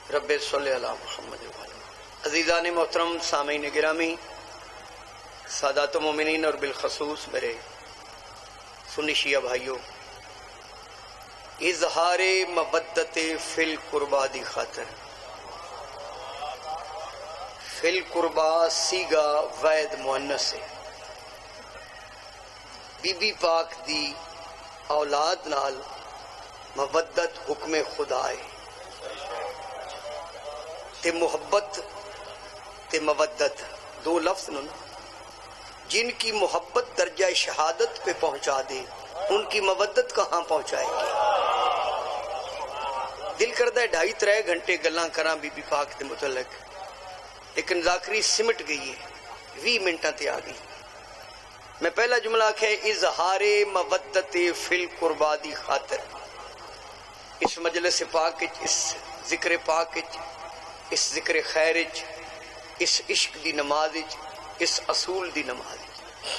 رب صلی اللہ محمد عزیزان محترم، سامعین گرامی، سادات مومنین اور بالخصوص میرے سنی شیعہ بھائیوں، اظہار مودت فی القربا دی خاطر، فی القربا سیگا وید مؤنث ہے، بی بی پاک دی اولاد نال مودت حکم خدا ہے، تے محبت تے مودت دو لفظ نا، جن کی محبت درجہ شہادت پہ پہنچا دے ان کی مودت کہاں پہنچائے گی؟ دل کرتا ہے 2.5-3 گھنٹے گلاں کراں بی بی پاک دے متعلق، لیکن ذاکری سمٹ گئی ہے، 20 منٹاں تے آ گئی۔ میں پہلا جملہ آکھیا اظہار مودت فی القربا دی خاطر، اس مجلس پاک وچ، اس ذکر پاک وچ، اس ذکر خیر وچ، اس عشق دی نماز وچ، اس اصول دی نماز وچ،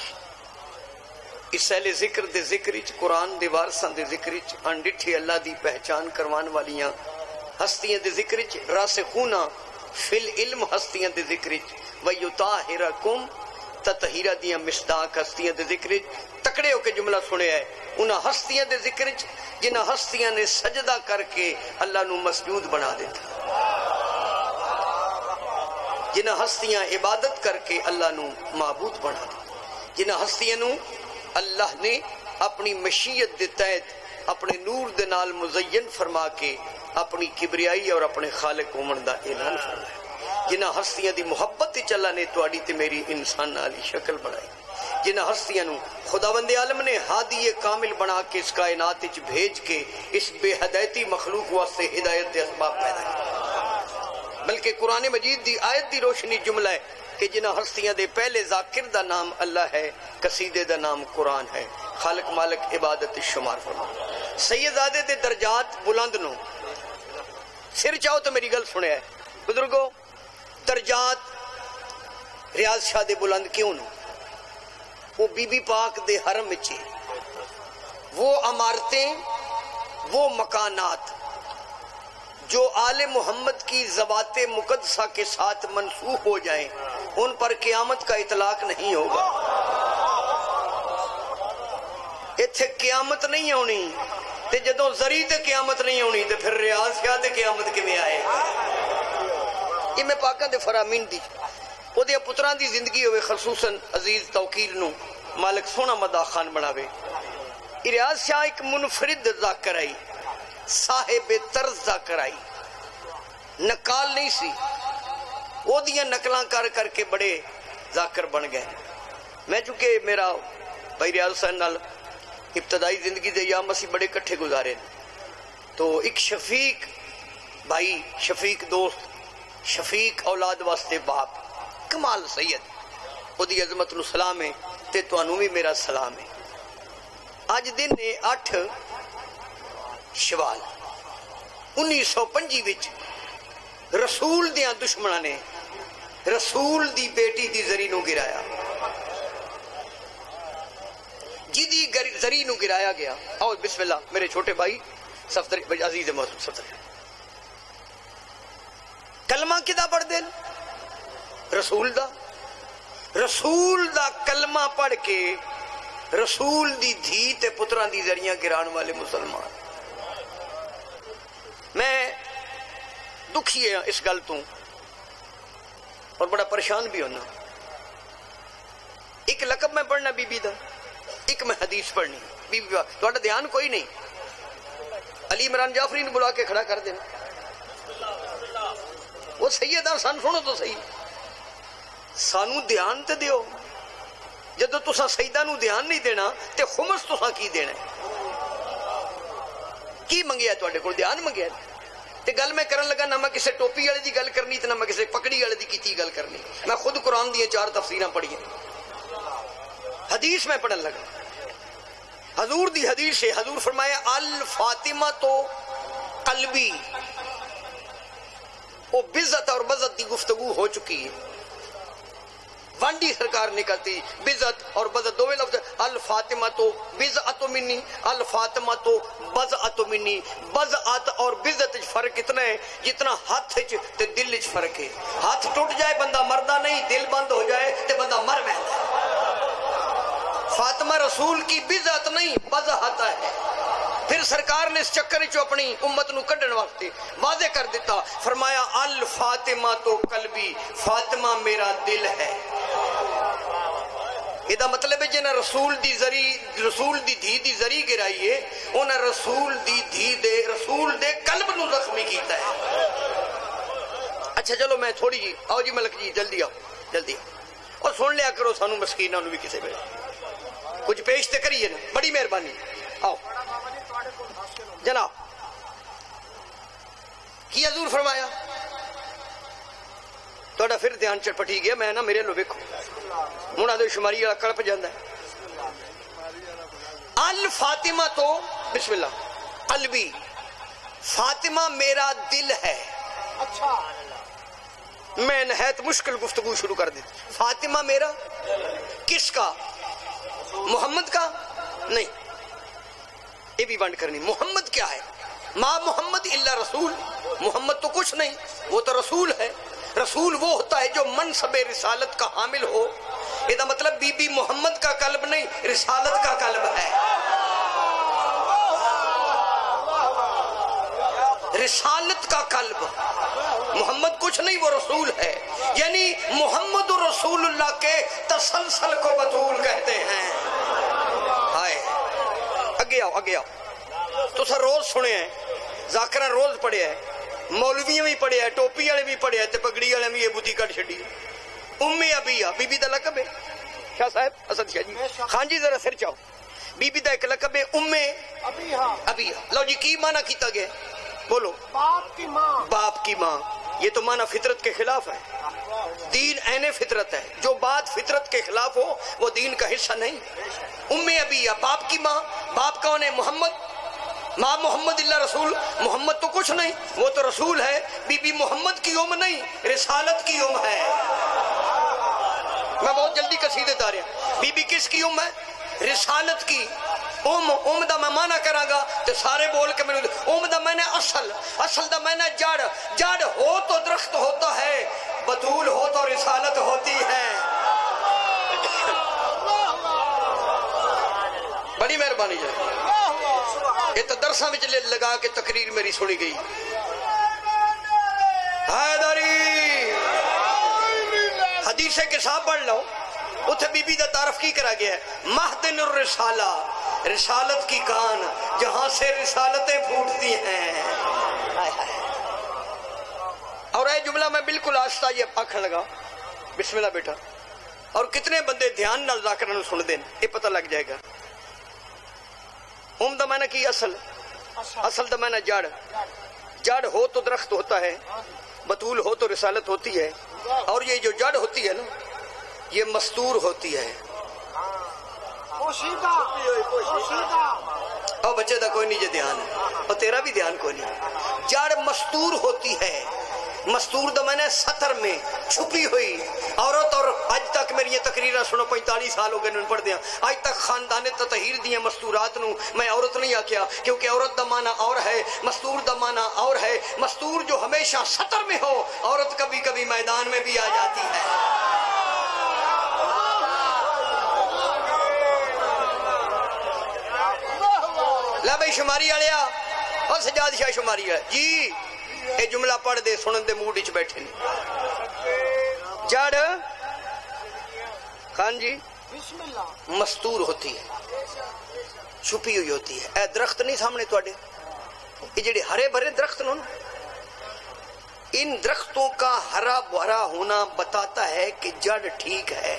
اس اہل ذکر دے ذکر وچ، قرآن دے وارثاں دے ذکر وچ، انڈٹھی اللہ دی پہچان کروان والیاں ہستیاں دے ذکر وچ، راسخون فی العلم ہستیاں دے ذکر وچ، ویطہرکم تطہیرہ دیاں مصداق ہستیاں دے ذکر وچ، تکڑے ہو کے جملہ سنیا ہے انہاں ہستیاں دے ذکر وچ جنہاں ہستیاں نے سجدہ کر کے اللہ نو مسجود بنا دیتا، جنہاں ہستیاں عبادت کر کے اللہ نو معبود بنا دی، جنہاں ہستیاں نو اللہ نے اپنی مشیت دے تحت اپنے نور دے نال مزین فرما کے اپنی کبریائی اور اپنے خالق ہومن دا اعلان فرمایا، جنہاں ہستیاں دی محبت تے اللہ نے تواڈی تے میری انسان والی شکل بنائی، جنہاں ہستیاں نو خداوند عالم نے ہادی کامل بنا کے اس کائنات وچ بھیج کے اس بے ہدایتی مخلوق واسطے ہدایت دے اسباب پیدا کیتے، بلکہ قرآن مجید دی آیت دی روشنی جملہ ہے کہ جنہاں ہستیاں دے پہلے ذاکر دا نام اللہ ہے، قصیدے دا نام قرآن ہے، خالق مالک عبادت شمار فرما، سیدزادے دے درجات بلند نو سر چاہو تو میری گل سنے ہے بزرگو، درجات ریاض شاہ دے بلند کیوں نو؟ وہ بی بی پاک دے حرم وچ، وہ عمارتیں، وہ مکانات جو آل محمد کی ذوات مقدسہ کے ساتھ منسوخ ہو جائیں ان پر قیامت کا اطلاق نہیں ہوگا، ایتھے قیامت نہیں ہونی، تے جدوں زری تے قیامت نہیں ہونی تے پھر ریاض شاہ تے قیامت کیویں آئے؟ یہ میں پاکاں دے فرامین دی او دے پتراں دی زندگی ہوئے، خصوصاً عزیز توقیر نو مالک سونا مدا خان بناوے۔ ریاض شاہ ایک منفرد ذاکر آئی، صاحب طرز ذاکر آئی، نقال نہیں سی، وہ دیاں نقلاں کر کر کے بڑے ذاکر بن گئے۔ میں چونکہ میرا بھائی ریاض صاحب نال ابتدائی زندگی دے ایام اسی بڑے کٹھے گزارے، تو ایک شفیق بھائی، شفیق دوست، شفیق اولاد واسطے باپ، کمال سید، وہ دی عظمت نو سلام ہے تے توانوں بھی میرا سلام ہے۔ آج دن ہے 8 شوال 1925 وچ رسول دیاں دشمناں نے رسول دی بیٹی دی زری نو گرایا، جدی زری نو گرایا گیا، آؤ بسم اللہ میرے چھوٹے بھائی صفدر عزیز محترم صفدر، کلمہ کدا پڑھ دین؟ رسول دا کلمہ پڑھ کے رسول دی دھی تے پتران دی زریاں گران والے مسلمان۔ میں دکھی ہے اس گل تو اور بڑا پریشان بھی ہونا، ایک لقب میں پڑھنا بی بی دا، ایک میں حدیث پڑھنی بی بی با، تو دھیان کوئی نہیں، علی عمران جعفری نے بلا کے کھڑا کر دینا، وہ سیدہ سن سنو تو صحیح، سانو دھیان تے دیو، جدو تسا سیدہ نو دھیان نہیں دینا تے خمس تسا کی دینا ہے؟ کی منگیا تو کو دھیان منگیا تے گل میں کرن لگا، نہ میں کسے ٹوپی والے دی گل کرنی تے نہ میں کسے پکڑی والے دی کیتی گل کرنی، میں خود قرآن دی 4 تفسیراں پڑھی ہیں، حدیث میں پڑھن لگا، حضور دی حدیث ہے، حضور فرمایا الفاطمہ تو قلبی، وہ بزت اور بزت دی گفتگو ہو چکی ہے، وانڈی سرکار نے کرتی بزت اور بزت دوویں لفظ الفاطمہ تو بزعت منی الفاطمہ تو بزعت منی بزعت اور بزت فرق اتنا ہے جتنا ہاتھ تے دل وچ فرق ہے ہاتھ ٹوٹ جائے بندہ مردہ نہیں دل بند ہو جائے تے بندہ مر ویندا فاطمہ رسول کی بزعت نہیں بزعت ہے پھر سرکار نے اس چکر چو اپنی امت نو کڈن واسطے واضح کر دیتا فرمایا الفاطمہ تو قلبی فاطمہ میرا دل ہے یہ مطلب ہے جنہیں رسول دی دھی دی زری گرائی ہے انہیں رسول دی دھی دے رسول دے قلب نو زخمی کیتا ہے اچھا چلو میں تھوڑی جی آؤ جی ملک جی جلدی آؤ اور سن لیا کرو سانو مسکینہ نو بھی کسے میں کچھ پیش تے کریے نا بڑی مہربانی آؤ جناب کی حضور فرمایا توڑا پھر دھیان چٹپٹی گیا میں نا میرے لو ویکھو ہن آدھے شماری والا کڑپ جاندا ہے الفاطمہ تو بسم اللہ قلبی فاطمہ میرا دل ہے اچھا میں نہایت مشکل گفتگو شروع کر دی فاطمہ میرا کس کا محمد کا نہیں یہ بھی بند کرنی محمد کیا ہے ما محمد الا رسول محمد تو کچھ نہیں وہ تو رسول ہے رسول وہ ہوتا ہے جو منصب رسالت کا حامل ہو یہ مطلب بی بی محمد کا قلب نہیں رسالت کا قلب ہے رسالت کا قلب محمد کچھ نہیں وہ رسول ہے یعنی محمد رسول اللہ کے تسلسل کو بطول کہتے ہیں ہائے اگے آؤ تو سر روز سنے ہیں ذاکرہ روز پڑھے ہیں مولویاں بھی پڑھے ہیں ٹوپی والے بھی پڑھے ہیں تے پگڑی والے بھی یہ بوتی کٹ چھڈی ام ابیہ بی بی دا لقب ہے شاہ صاحب اسد شاہ جی خان جی ذرا سر چاہو بی بی دا ایک لقب ہے ام ابیہ لو جی کی معنی کیتا گیا بولو باپ کی ماں یہ تو معنی فطرت کے خلاف ہے دین عین فطرت ہے جو بات فطرت کے خلاف ہو وہ دین کا حصہ نہیں ام ابیہ باپ کی ماں باپ کون ہے محمد ماں محمد اللہ رسول محمد تو کچھ نہیں وہ تو رسول ہے بی بی محمد کی ام نہیں رسالت کی ام ہے میں بہت جلدی قصیدے تا رہا بی بی کس کی ام ہے رسالت کی ام دا میں معنی کراں گا تے سارے بول کے میں دا میں نے اصل دا میں نے جڑ ہو تو درخت ہوتا ہے بطول ہو تو رسالت ہوتی ہے بڑی مہربانی جائے یہ تو درساں وچ لگا کے تقریر میری سنی گئی حیدری حدیث کے صاحب پڑھ لو اتھے بی بی دا تعارف کی کرا گیا ہے مہدن الرسالہ رسالت کی کان جہاں سے رسالتیں پھوٹتی ہیں اور اے جملہ میں بالکل آہستہ یہ آکھن لگا بسم اللہ بیٹا اور کتنے بندے دھیان نال ذاکرہ نو سن دیں یہ پتہ لگ جائے گا دا معنی کی اصل دا معنی جڑ ہو تو درخت ہوتا ہے بطول ہو تو رسالت ہوتی ہے اور یہ جو جڑ ہوتی ہے نا یہ مستور ہوتی ہے اور بچے دا کوئی نہیں جو دھیان ہے اور تیرا بھی دھیان کوئی نہیں جڑ مستور ہوتی ہے مستور دا میں نے سطر میں چھپی ہوئی عورت اور آج تک میری یہ تقریرہ سنو 45 سال ہو گئے انہوں پڑھ دیا آج تک خاندان تطہیر دیا مستورات نو میں عورت نہیں آکیا کیونکہ عورت دا معنی اور ہے مستور دا معنی اور ہے مستور جو ہمیشہ سطر میں ہو عورت کبھی کبھی میدان میں بھی آ جاتی ہے لا بھائی شماری آلیا اور سجاد شاہ شماری ہے جی اے جملہ پڑھ دے سنن دے موڈ وچ بیٹھے نے جڑ خان جی مستور ہوتی ہے چھپی ہوئی ہوتی ہے اے درخت نہیں سامنے تواڈے یہ جڑے ہرے بھرے درخت نو ان درختوں کا ہرا بھرا ہونا بتاتا ہے کہ جڑ ٹھیک ہے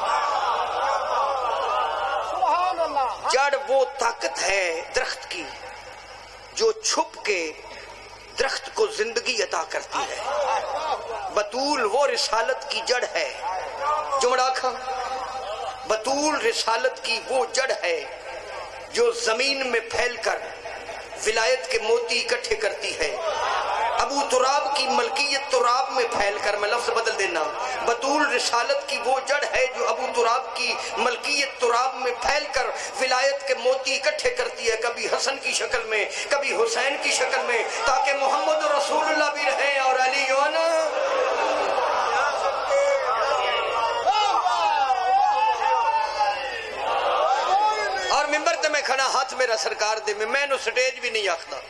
جڑ وہ طاقت ہے درخت کی جو چھپ کے درخت کو زندگی عطا کرتی ہے بطول وہ رسالت کی جڑ ہے جمڑا کھا بطول رسالت کی وہ جڑ ہے جو زمین میں پھیل کر ولایت کے موتی اکٹھے کرتی ہے اب ابو تراب کی ملکیت تراب میں پھیل کر، میں لفظ بدل دینا، بطول رسالت کی وہ جڑ ہے جو ابو تراب کی ملکیت تراب میں پھیل کر ولایت کے موتی اکٹھے کرتی ہے، کبھی حسن کی شکل میں، کبھی حسین کی شکل میں، تاکہ محمد رسول اللہ بھی رہیں اور علی یونا۔ اور ممبر تے میں کھڑا، ہاتھ میرا سرکار دے میں نو سٹیج بھی نہیں آکھدا،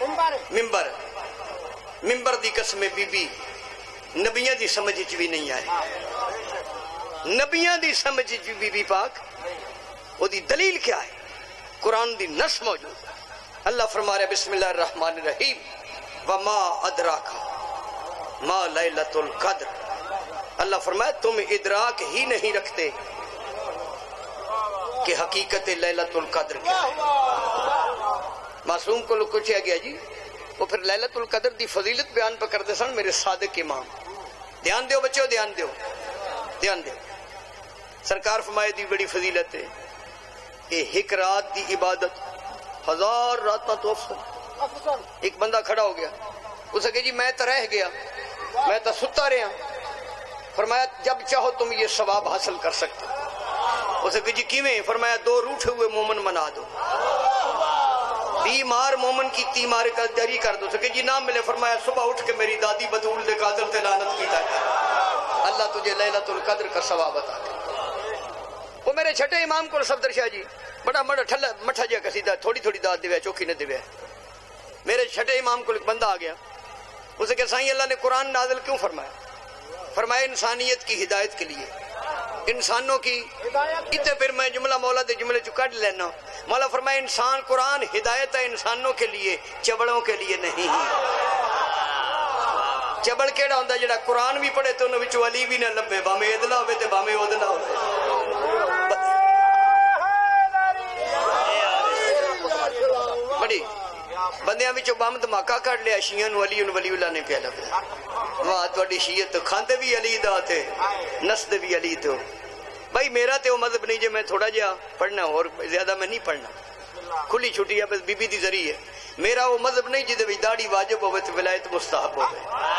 ممبر دی قسم بی بی نبیاں دی سمجھ چ بھی نہیں آئے، نبیاں دی سمجھ چ بی بی پاک وہ دی دلیل کیا ہے؟ قرآن دی نص موجود۔ اللہ فرما رہے بسم اللہ الرحمن الرحیم وما ادراکا ما لیلۃ القدر۔ اللہ فرمایا تم ادراک ہی نہیں رکھتے کہ حقیقت لیلۃ القدر کیا ہے۔ معصوم کو لوگ پوچھا گیا جی وہ پھر لیلۃ القدر دی فضیلت بیان پہ کرتے سن میرے صادق امام، دھیان دیو بچوں، دھیان دیو، دھیان دیو۔ سرکار فرمائے دی بڑی فضیلت ہے یہ ایک رات دی عبادت 1000 راتاں تو افضل۔ ایک بندہ کھڑا ہو گیا، اسے کہ جی میں تو رہ گیا، میں تو ستا رہا۔ فرمایا جب چاہو تم یہ ثواب حاصل کر سکتے۔ اسے کہ جی کیویں؟ فرمایا 2 روٹھے ہوئے مومن منا دو، بیمار مومن کی تیمار کا جاری کر دو۔ کہ جی نہ ملے، فرمایا صبح اٹھ کے میری دادی بطول دے قاتل تے لعنت کی تھا، اللہ تجھے لیلۃ القدر کا ثواب عطا کرے۔ وہ میرے چھٹے امام کو صفدر شاہ جی بڑا مٹھا جا قصیدہ، تھوڑی تھوڑی داد دیوے چوکھی نہ دیوے۔ میرے چھٹے امام کو ایک بندہ آ گیا، اسے کہ سائیں اللہ نے قرآن نازل کیوں فرمایا؟ فرمایا انسانیت کی ہدایت کے لیے، انسانوں کی اتنے۔ پھر میں جملہ مولا دے جملے چو کٹ لینا۔ مولا فرمایا انسان قرآن ہدایت ہے انسانوں کے لیے، چبڑوں کے لیے نہیں۔ چبڑ کیڑا ہوندا جڑا قرآن بھی پڑھے تو انہاں وچوں علی بھی نہ لبے، بھاویں ادلا ہوے تے بھاویں اودلا ہوے۔ بڑی بندیاں وچوں بم دھماکہ کر لیا، شیعہ نو علی ولی اللہ نے پیا لبیا۔ واہ تہاڈی شیعت کھاندے بھی علی دا تے نسدے بھی علی تو۔ بھائی میرا تے وہ مذہب نہیں، جے میں تھوڑا جہا پڑھنا اور زیادہ میں نہیں پڑھنا، کھلی چھٹی ہے بس بی بی دی ذریعے۔ میرا وہ مذہب نہیں جدے وچ داڑھی واجب ہوے تے ولایت مستحب ہوے،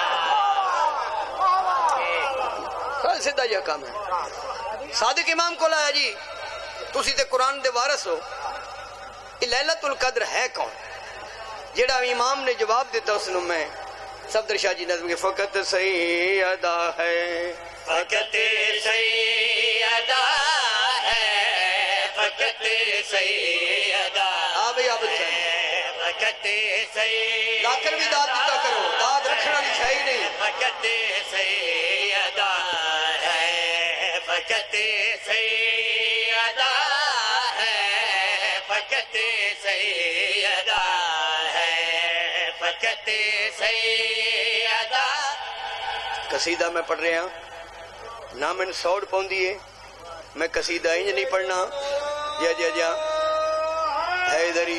سیدھا جہا کام ہے۔ صادق امام کو لایا جی تسی تے قرآن دے وارث ہو، یہ لیلۃ القدر ہے کون؟ جڑا امام نے جواب دیتا اس نو میں صفدر شاہ جی نظم کے فقط سیدہ ہے، فقط سیدہ ہے، فقط سیدہ ہے، فقط سیدہ۔ لا کر بھی داد دیتا کرو، داد رکھنا نہیں چاہیے نہیں۔ فقط سیدہ ہے، فقط سیدہ ہے، فقط سیدہ ہے، فقط سیدہ۔ قصیدہ میں پڑھ رہے ہیں نہ میں سوڑ پوندی ہے، میں قصیدہ انج نہیں پڑھنا جا حیدری۔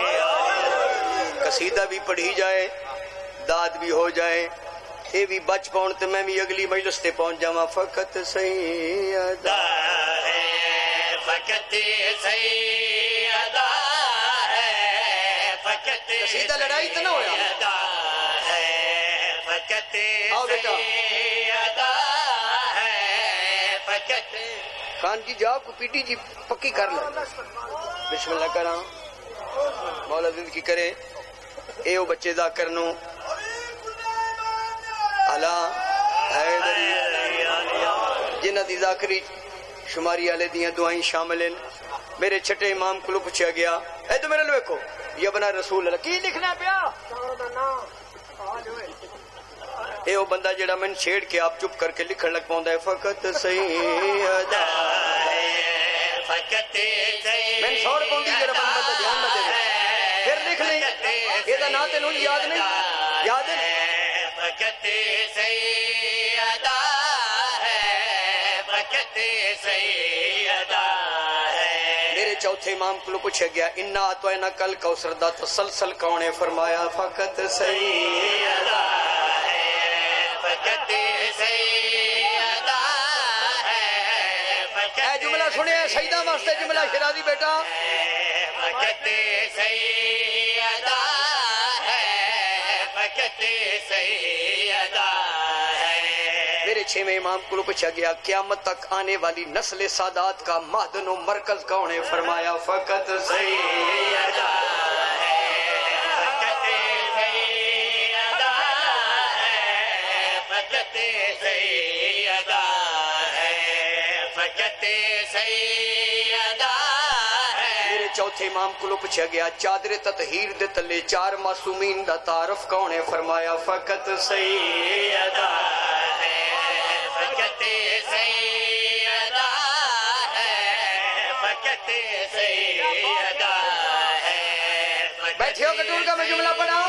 قصیدہ بھی پڑھی جائے، داد بھی ہو جائے، یہ بھی بچ پاؤں تو میں بھی اگلی مجلس تے پہنچ جاواں۔ فقط سیدہ ہے، فقط سیدہ ہے، فقط قصیدہ لڑائی تو نہ ہویا ہے، فقط سیدہ ہے، فقط۔ خان جی جاؤ کو پیٹی جی پکی کر لیں، بسم اللہ کراں، مولا زندگی کرے۔ اے او بچے ذاکر نو علا حیدری جنہ دی ذاکری شماری والے دیاں دعائیں شامل ہیں۔ میرے چھٹے امام کو پوچھا گیا اے تو میرے لوے کو یہ بنا رسول اللہ کی لکھنا پیا؟ اے او بندہ جڑا میں چھیڑ کے آپ چپ کر کے لکھن لگ پاؤں ہے فقط سیدہ ہے، فقط سیدہ۔ میں سوڑ پاؤں دی جڑا بندہ دھیان نہ دے پھر لکھ لیں، یہ دا نا تے نون یاد نہیں، یاد ہے فقط سیدہ ہے، فقط سیدہ ہے۔ میرے چوتھے امام کو پوچھا گیا انا اعطیناک کل کوثر دا تسلسل کون ہے؟ فرمایا فقط سیدہ ہے، فقط سیدہ ہے، فقط۔ اے جملہ سنیا سیدہ واسطے جملہ شرازی بیٹا، فقط سیدہ ہے، فقط سیدہ ہے. میرے چھویں امام کو پوچھا گیا قیامت تک آنے والی نسل سادات کا معدن و مرکز کون ہے؟ فرمایا فقط سیدہ میرے چوتھے امام کو پوچھا گیا چادر تطہیر دے تلے چار معصومین دا تعارف کون ہے؟ فرمایا فقط سیدہ فقط سیدہ ہے. فقط سیدہ ہے. بیٹھے ہو کٹور کا میں جملہ پڑھا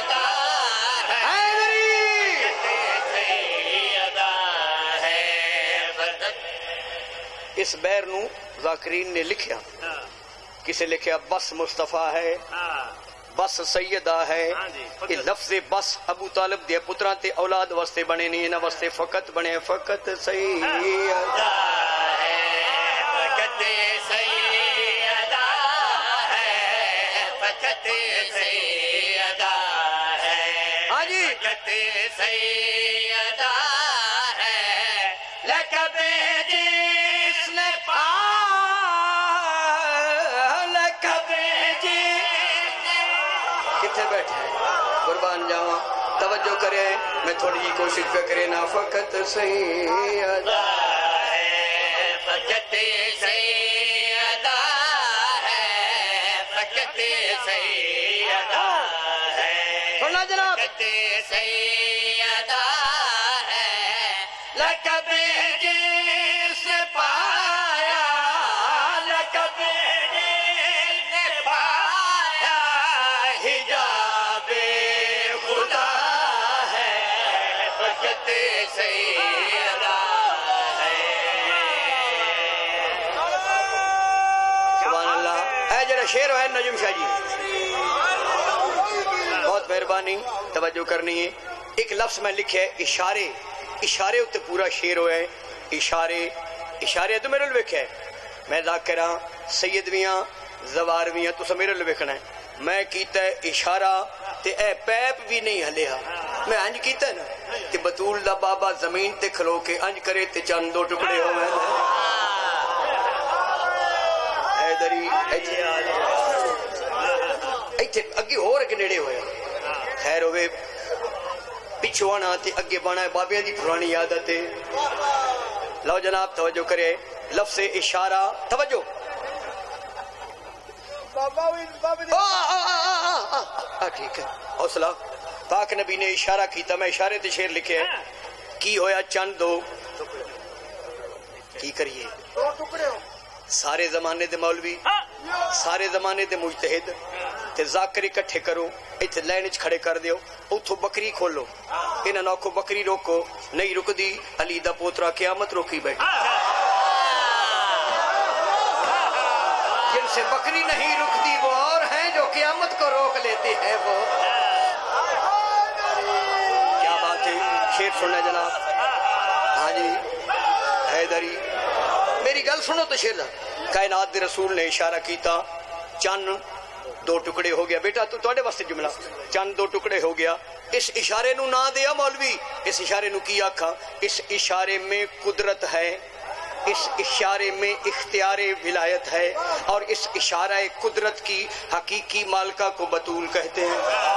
اس بیر نو ذاکرین نے لکھیا کسے لکھیا بس مصطفیٰ ہے بس سیدہ ہے. یہ لفظ بس ابو طالب دے پتراں تے اولاد واسطے بنے نہیں انہاں واسطے فقط بنے فقط سیدہ فقط سیدہ ہے. فقط سیدہ ہے. ہاں جی فقط سیدہ ہے. لقب جس نے لقب جی کتنے بیٹھے ہیں قربان جاواں توجہ کرے میں تھوڑی جی کوشش پہ کرے نا فقط سیدہ فقط سیدہ ہے. فقط سیدہ ہے. سننا جناب فقط سیدہ ہے. لقب جس نے پایا لقب جس نے پایا حجاب خدا ہے. فقط سیدہ سبحان اللہ. اے جڑا شعر ہے نجم شاہ جی بہت مہربانی توجہ کرنی ہے. ایک لفظ میں لکھے اشارے اشارے اتنے پورا شعر ہوئے اشارے اشارے تو میرے لئے ہے میں ذاکرہ سیدویاں زوارویاں تو میرے لئے ویکھنا ہے. میں کیتا ہے اشارہ تے اے پیپ بھی نہیں ہلیا میں انج کیتا ہے نا تے بطول دا بابا زمین تے کھلو کے انج کرے تے چند دو ٹکڑے ہو میں اے دری ایتھے آ ایتھے اگے ہور کے نیڑے ہویا خیر ہوئے پچھو آنا تے اگے بانا ہے بابیاں دی پرانی عادت ہے. لو جناب توجہ کرے لفظ اشارہ توجہ ٹھیک ہے حوصلہ پاک نبی نے اشارہ کیتا میں اشارے تے شعر لکھے کی ہویا چند دو کی کریے سارے زمانے دے مولوی سارے زمانے دے مجتہد تے ذاکر اکٹھے کرو ایتھے لائن وچ کھڑے کر دیو اتھو بکری کھولو انہاں نوکو بکری روکو نہیں رکدی علی دا پوترا قیامت روکی بیٹھا جن سے بکری نہیں رکتی وہ اور ہیں جو قیامت کو روک لیتے ہیں وہ کیا بات ہے. شعر سننا جناب ہاں جی حیدری میری گل سنو تو شعر کائنات دے رسول نے اشارہ کیتا چند دو ٹکڑے ہو گیا بیٹا تو تواڈے واسطے جملہ چند دو ٹکڑے ہو گیا. اس اشارے نو نہ دیا مولوی اس اشارے نو کی آکھا اس اشارے میں قدرت ہے اس اشارے میں اختیار ولایت ہے اور اس اشارہ قدرت کی حقیقی مالکہ کو بطول کہتے ہیں.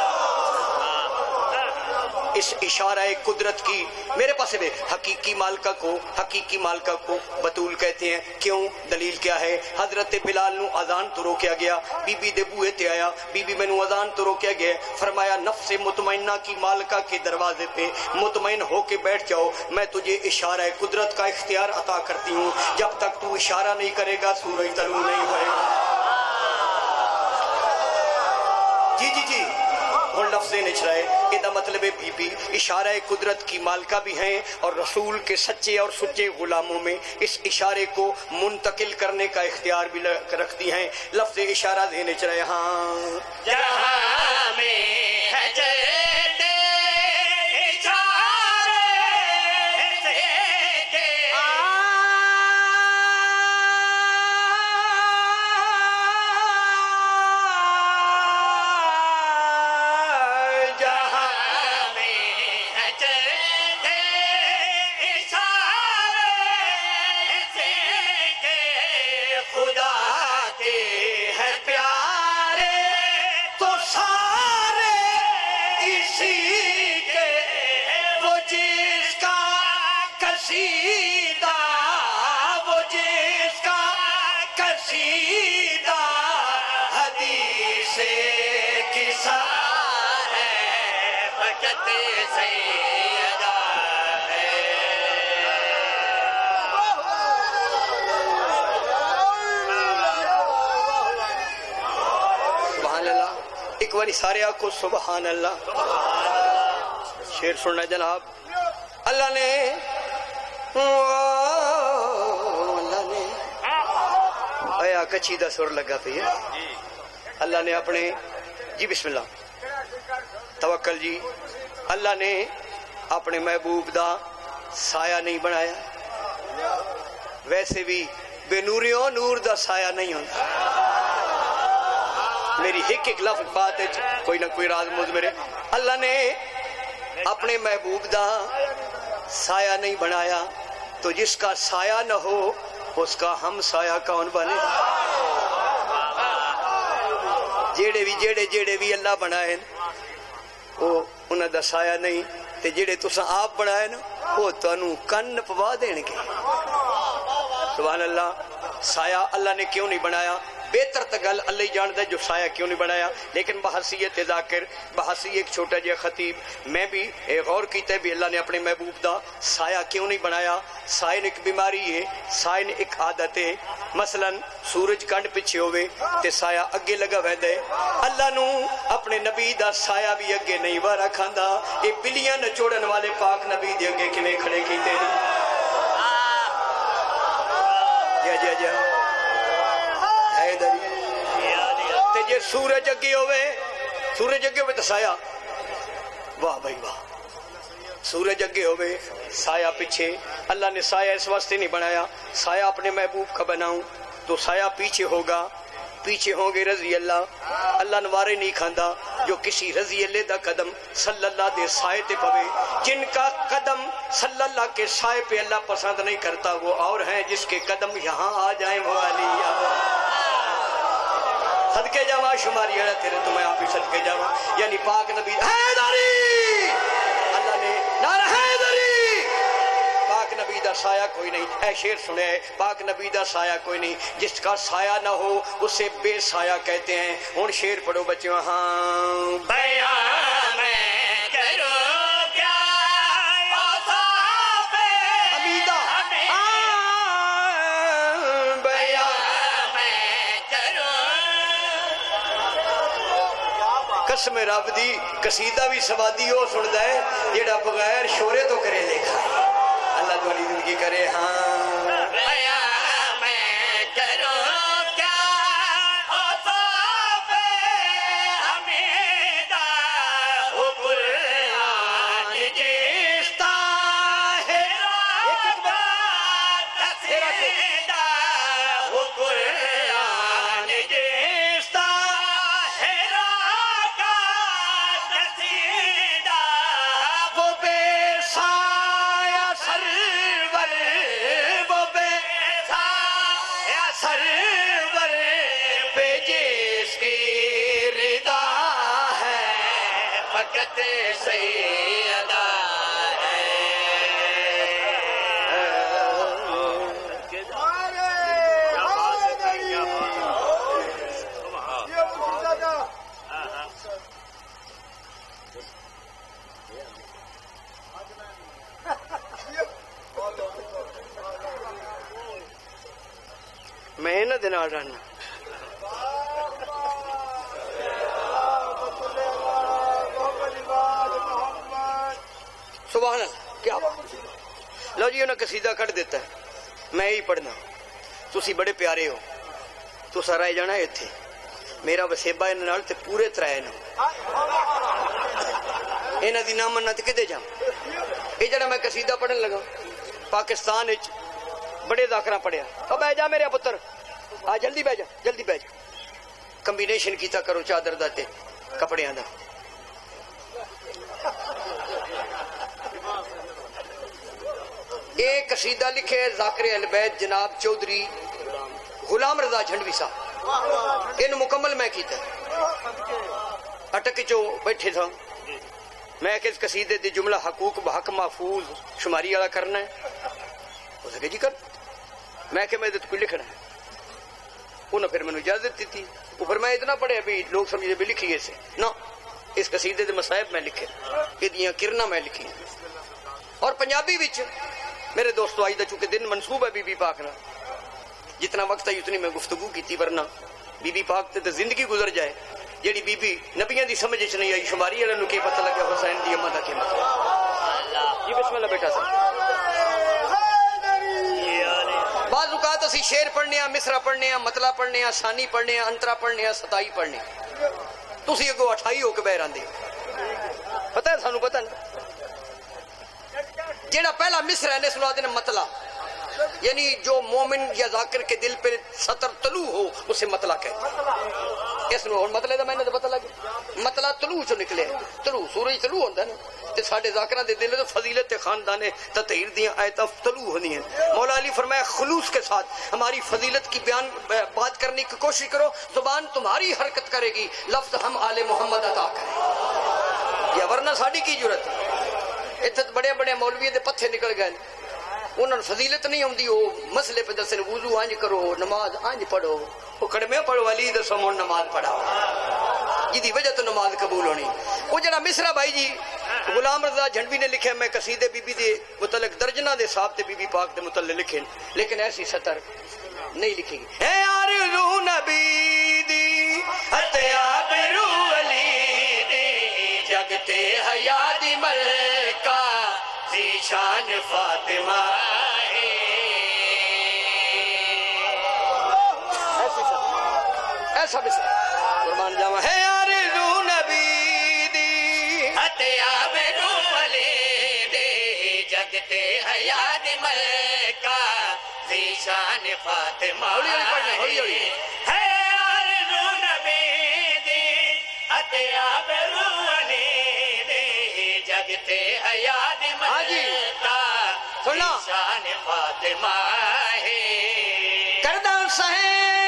اس اشارہ قدرت کی میرے پاس میں حقیقی مالکہ کو بطول کہتے ہیں. کیوں دلیل کیا ہے؟ حضرت بلال نو اذان تو روکیا گیا بی بی دے بوئے تے آیا بی بی میں نو اذان تو روکیا گیا فرمایا نفس مطمئنہ کی مالکہ کے دروازے پہ مطمئن ہو کے بیٹھ جاؤ میں تجھے اشارہ قدرت کا اختیار عطا کرتی ہوں جب تک تو اشارہ نہیں کرے گا سورج طلوع نہیں ہوئے گا. جی ہن لفظ نچ رہے یہ مطلب بی بی اشارہ قدرت کی مالکہ بھی ہیں اور رسول کے سچے اور سچے غلاموں میں اس اشارے کو منتقل کرنے کا اختیار بھی رکھتی ہیں. لفظ اشارہ دے نچ رہے ہاں جہاں میں ہے جیتے اشارے سے کہ جہاں सैयदा है। सुभान अल्लाह। एक बारी सारे आखो सुभान अल्लाह। शेर सुनना जनाब। अल्लाह ने आया कच्ची दा सुर लगा पे है। अल्लाह ने अपने जी बिस्मिल्लाह तवक्कल जी। अल्लाह ने अपने महबूब दा साया नहीं बनाया। वैसे भी बेनूरियों नूर दा साया नहीं होता। मेरी एक एक लफ्ज बात है कोई ना कोई राज मुझ मेरे। अल्लाह ने अपने महबूब दा साया नहीं बनाया तो जिसका साया न हो उसका हम साया कौन बने। जेड़े भी अल्लाह बनाए वो उन्हां दा साया नहीं ते जेड़े तुसां आप बनाए ना वो तुहानू कन्न पवा देणगे। सुभान अल्लाह। साया अल्लाह ने क्यों नहीं बनाया? बेहतर तो गल अल्लाह ही जानता जो साया क्यों नहीं बनाया। लेकिन बहसीयत जाकिर बहसी एक छोटा जिहा खतीब मैं भी गौर किया भी अल्लाह ने अपने महबूब दा साया क्यों नहीं बनाया। सायन एक बीमारी है, सायन एक आदत है। मसलन सूरज कंड पिछे होवे ते साया अगे लगा वैंदा है। अल्लाह नू अपने नबी दा साया भी अगे नहीं वारा खांदा। ये बिलियां नचोड़न वाले पाक नबी दे अगे किवें खड़े कीते ने। जे सूरज अगे होवे तो साया वाह भाई वाह। सूरज अगे होवे साया पीछे। अल्लाह ने साया इस वास्ते नहीं बनाया साया अपने महबूब का बनाऊं तो साया पीछे होगा। पीछे होंगे रजी अल्लाह। अल्लाह नवारे नहीं खांदा जो किसी रजी अल्लाह दा कदम सल्लल्लाह दे साए ते पवे। जिनका कदम सल्लल्लाह के साए पे अल्लाह पसंद नहीं करता वो और हैं जिसके कदम यहाँ आ जाए वो अलिया। सदके जावा शुमारी है तेरे तो मैं आप ही सदके जावा। यानी पाक नबी हैदरी अल्लाह ने नारा हैदरी। पाक नबी दा साया कोई नहीं। ऐ शेर सुने पाक नबी दा साया कोई नहीं। जिसका साया ना हो उसे बेसाया कहते हैं। हुन शेर पढ़ो बच्चों। हाँ बयां मैं करूं क्या औसाफ हमीदा बयां मैं करूं। कसम रब दी कसीदा भी सवादी हो सुनदा है जेड़ा बगैर शोरे तो करे लेखा। अल्लाह तुम्हारी जिंदगी करे। हाँ बयां मैं करूं क्या औसाफ हमीदा वो कुरान जिसता है कसीदा वो कुरान जिसता है का कसीदा वो बेसाया सरवर वो बेसाया सरवर पे जिसकी रिदा है फकत सैयदा है। मैं इन्हां दे नाल रहना। सुभान अल्लाह क्या बात। लो जी उन्हें कसीदा कट देता है मैं ही पढ़ना। तुसी बड़े प्यारे हो तुसा रह जाना इत्थे। मेरा वसेबा इन्हां नाल ते पूरे त्रै ने। इन्हां दी ना मन्नत किते जा। ये जड़ा मैं कसीदा पढ़न लगा पाकिस्तान विच बड़े दाखरा पढ़िया। अब बह जा मेरे पुत्र आ जल्दी बह जा जल्दी बह जा। कंबीनेशन कीता करो चादर दा ते कपड़ियां दा। एक कसीदा लिखे जाकिर अलबैत जनाब चौधरी गुलाम रजा झंडवी साहब। इन मुकम्मल मैं कीता। अटक चो बैठे था मैं किस कसीदे दी जुमला हकूक बहक महफूज शुमारी वाला करना है। उसने जी कर मैं क्या मैं कोई लिखना है। उन्हें फिर मैंने इजाजत दी थी। फिर मैं इतना पढ़िया भी लोग समझे भी लिखिए से ना اس قصیدے دے مصائب میں لکھے، یہ کرنا میں لکھی، اور پنجابی وچ میرے دوستو آج دا چونکہ دن منصوب ہے بی بی پاک نہ، جتنا وقت ہے اتنی میں گفتگو کی، ورنہ بی بی پاک تے زندگی گزر جائے جیڑی بی بی نبیاں دی سمجھ چ نہیں آئی، شماری والے نو کی پتہ لگا حسین دی اماں دا کی مطلب۔ جی بسم اللہ بیٹا صاحب۔ بعض اوقات اسی شعر پڑھنے ہاں، مصرع پڑھنے ہاں، مطلع پڑھنے ہاں، ثانی پڑھنے ہاں، انترا پڑھنے ہاں، ستائی پڑھنے ہاں، تسی اگوں اٹھائی ہو کے بہ رہندے، پتہ ہے سانو پتہ نہیں۔ جیڑا پہلا مصرع ہے سنا دینا مطلع، یعنی جو مومن یا ذاکر کے دل پہ سطر طلوع ہو اسے مطلع کہتے ہیں۔ اس نو مطلع دا میں نے پتہ لگ مطلع طلوع چ نکلے، طلوع سورج طلوع ہوندا نا، تے ساڈے ذاکراں دے دل تے فضیلت خاندان تطہیر دیاں آیتاں طلوع ہونی ہیں۔ مولا علی فرمایا خلوص کے ساتھ ہماری فضیلت کی بات کرنے کی کوشش کرو، زبان تمہاری حرکت کرے گی، لفظ ہم آل محمد عطا کریں، یا ورنہ ساڈی کی ضرورت ہے۔ اتنے بڑے بڑے مولوی دے پتھے نکل گئے، انہوں نے فضیلت نہیں ہوندی، وہ مسئلے پہ دسن وضو آنج کرو، نماز آنج پڑھو، وہ کڑمے پڑھو علی دسو مون نماز پڑھا جی وجہ تو نماز قبول ہونی۔ وہ جڑا مصرع بھائی جی غلام رضا جھنڈوی نے لکھے، میں قصیدے بی بی دے متعلق درجنہ دے صاحب تے بی بی پاک دے متعلق لکھے، لیکن ایسی سطر نہیں لکھی گئی۔ اے آرزو نبی دی اتیاب رو علی دی جگتے حیا دی ملکہ شان فاطمہ، ایسا مصرع قربان جاواں ہے آرزو نبی دی اتیاب رو علی دی جگتے حیا دی ملکہ شان فاطمہ، ہولی ہولی پڑھنا ہولی ہولی ہے آرزو نبی دی اتیاب رو علی دی جگتے حیا دی ملکہ شان فاطمہ ہے کردہ سہین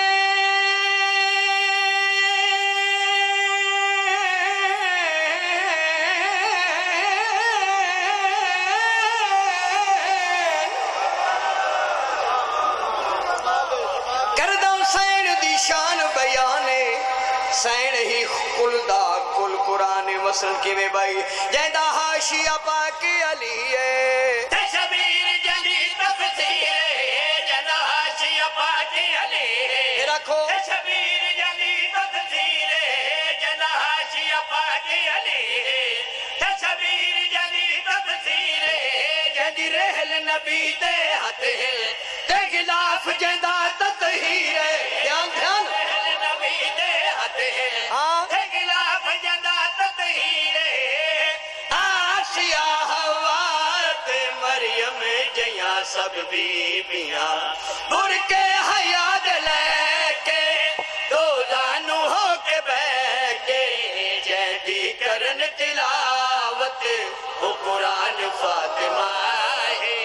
شان بیانے سین ہی خلدہ کل قرآن وصل کی میں بھائی جیدہ حاشیہ پاک علی ہے تشبیر جلی تفسیر جیدہ حاشیہ پاک علی ہے رکھو تشبیر جلی تفسیر جیدہ حاشیہ پاک علی ہے تشبیر جلی تفسیر جیدی رحل نبی دے ہاتھ ہے دے خلاف جیدہ تطہیر ہے دھیان دھیان نبی دے ہاتھ ہے دے خلاف جیدہ تطہیر ہے آسیہ حوات مریم جیاں سب بیبیاں بر کے حیات لے کے دو دانو ہو کے بہ کے جیدی کرن تلاوت وہ قرآن فاطمہ ہے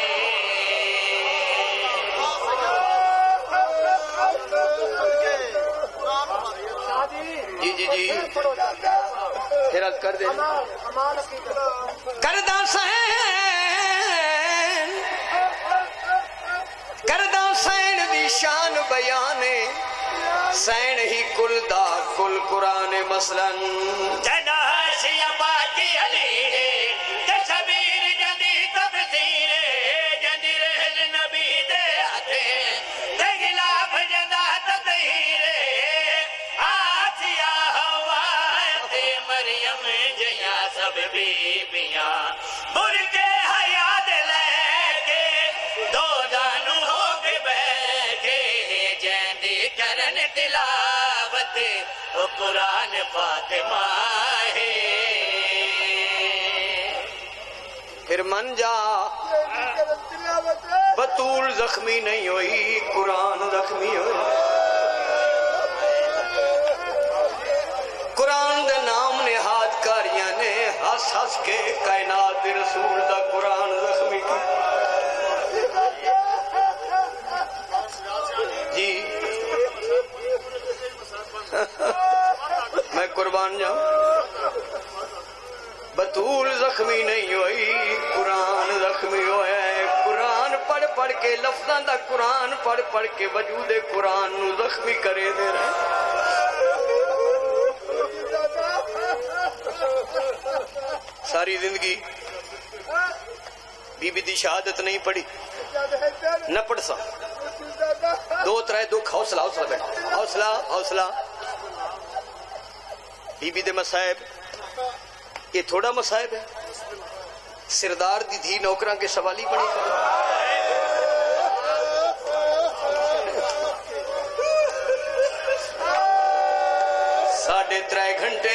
جی جی جی خیرات کر دیں کردہ سین دی شان بیانے سین ہی کل دا کل قرآن مثلاً جیدہ حاشیہ پاک علی ہے تشبیر جدی تفسیر جدی رحل نبی دے ہاتھ دے خلاف جیدہ تطہیر آسیہ حوات مریم جیاں سب بیبیاں بر کے حیات لے کے دو دانو ہو کے بیٹھے جیندی کرن تلاوت وہ قرآن فاطمہ ہے پھر من جا بطول زخمی نہیں ہوئی قرآن زخمی ہوئی قرآن دے نام نے ہاتھ کاریاں نے ہس ہس کے کائنات دے رسول دا قرآن زخمی کی جی میں قربان جاؤں بطول زخمی نہیں ہوئی قرآن زخمی ہویا ہے قرآن پڑھ پڑھ کے لفظاں دا قرآن پڑھ پڑھ کے وجود قرآن نو زخمی کرے دے رہے ساری زندگی بی بی دی شہادت نہیں پڑھی نہ پڑھ سا 2-3 دکھ حوصلہ حوصلہ بیٹھا حوصلہ حوصلہ بی بی دے مصائب یہ تھوڑا مصائب ہے سردار دی دھی نوکراں کے سوالی بنی ساڑھے 3 گھنٹے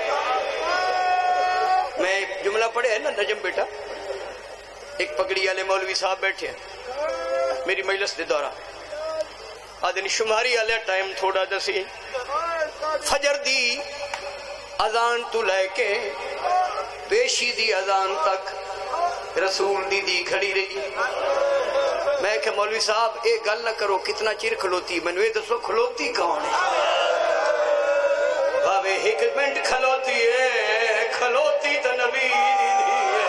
میں جملہ پڑھے ہے نا نجم بیٹا ایک پگڑی والے مولوی صاحب بیٹھے ہیں میری مجلس دے دورہ آدھنی شماری والے ٹائم تھوڑا دسی فجر دی اذان تو لے کے پیشی دی اذان تک رسول دی کھڑی رہی میں کہ مولوی صاحب ایک گل نہ کرو کتنا چیر کھلوتی میں نے دسو کھلوتی کون ہے بھاوے ایک منٹ کھلوتی ہے کھلوتی تو نبی دی ہے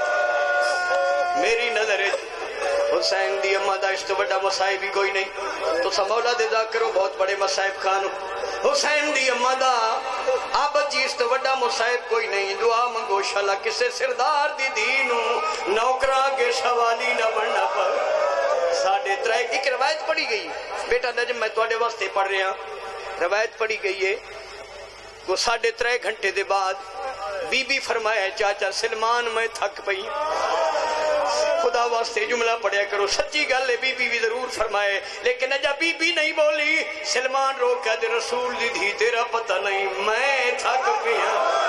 میری نظر حسین دی اماں دا اس تو بڑا مصائب ہی کوئی نہیں تو سا مولا دے دا کرو بہت بڑے مصائب خانو حسین دی اماں دا آبد جی اس تو بڑا مصائب کوئی نہیں دعا منگو شالا کسے سردار دی دینو نوکرا کے سوالی نہ بننا پر 3:30 ایک روایت پڑھی گئی بیٹا نجم میں توڑے واسطے پڑھ رہا روایت پڑھی گئی ہے وہ 3:30 گھنٹے دے بعد بی بی فرمایا چاچا سلمان میں تھک پئی خدا واسطے جملہ پڑھیا کرو سچی گل ہے بی بی بھی ضرور فرمائے لیکن اجا بی بی نہیں بولی سلمان رو کہا دے رسول دی دھی تیرا پتہ نہیں میں تھک پیا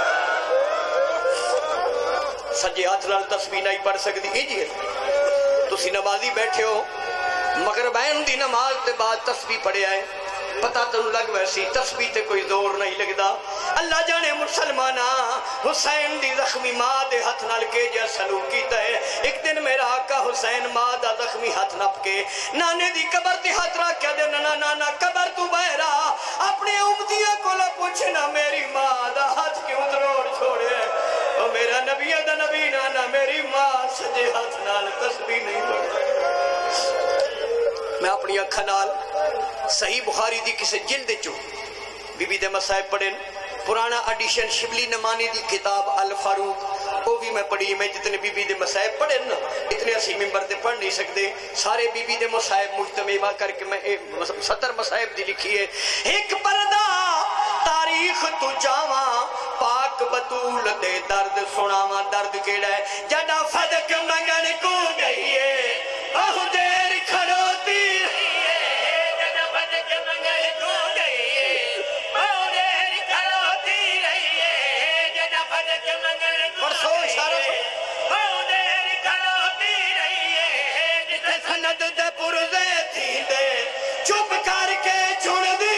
سجے ہاتھ نال تسبیح نہیں پڑھ سکتی کیجئے تسی نمازی بیٹھے ہو مغربین دی نماز تے بعد تسبیح پڑھیا ہے پتہ تو لگ ویسی تسبیح تے کوئی زور نہیں لگدا اللہ جانے مسلمانہ حسین دی زخمی ماں دے ہاتھ نال کے جا سلوک کیتا ہے ایک دن میرا آقا حسین ماں دا زخمی ہاتھ نپ کے نانے دی قبر تے ہاتھ رکھ کے دے نانا قبر تو بہرا اپنے امتیاں کو لے پوچھنا میری ماں دا ہاتھ کیوں تروڑ چھوڑے او میرا نبی دا نبی نانا میری ماں سجے ہاتھ نال تسبیح نہیں پڑھتا میں اپنی اکھا نال صحیح بخاری دی کسے جلد چو بی بی دے مصائب پڑھیں پرانا ایڈیشن شبلی نمانی دی کتاب الفاروق وہ بھی میں پڑھی میں جتنے بی بی دے مصائب پڑھیں نا اتنے اسی ممبر دے پڑھ نہیں سکتے سارے بی بی دے مصائب مجتمع کر کے میں 70 مصائب دی لکھی ہے ایک پردہ تاریخ تو چاواں پاک بطول دے درد سناواں درد کیڑا ہے جڑا فدق منگن کو گئی ہے آہ دیر کھڑوتی رہی ہے جڑا فدق منگن کو گئی ہے آہ دیر کھڑوتی رہی ہے جڑا فدق منگن کو گئی ہے آہ دیر کھڑوتی رہی ہے جتے سند دے پرزے تھی دے چپ کر کے چھڑ دی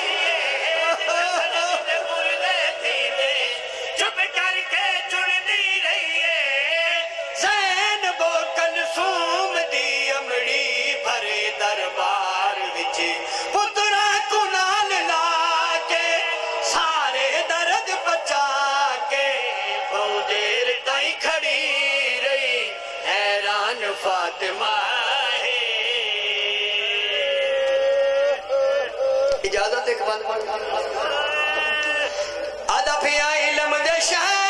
دربار وچے پترا کو نال لا کے سارے درد بچا کے فوجیر تائیں کھڑی رہی حیران فاطمہ ہے اجازت ایک بند آدھا پھیا علم دے شہر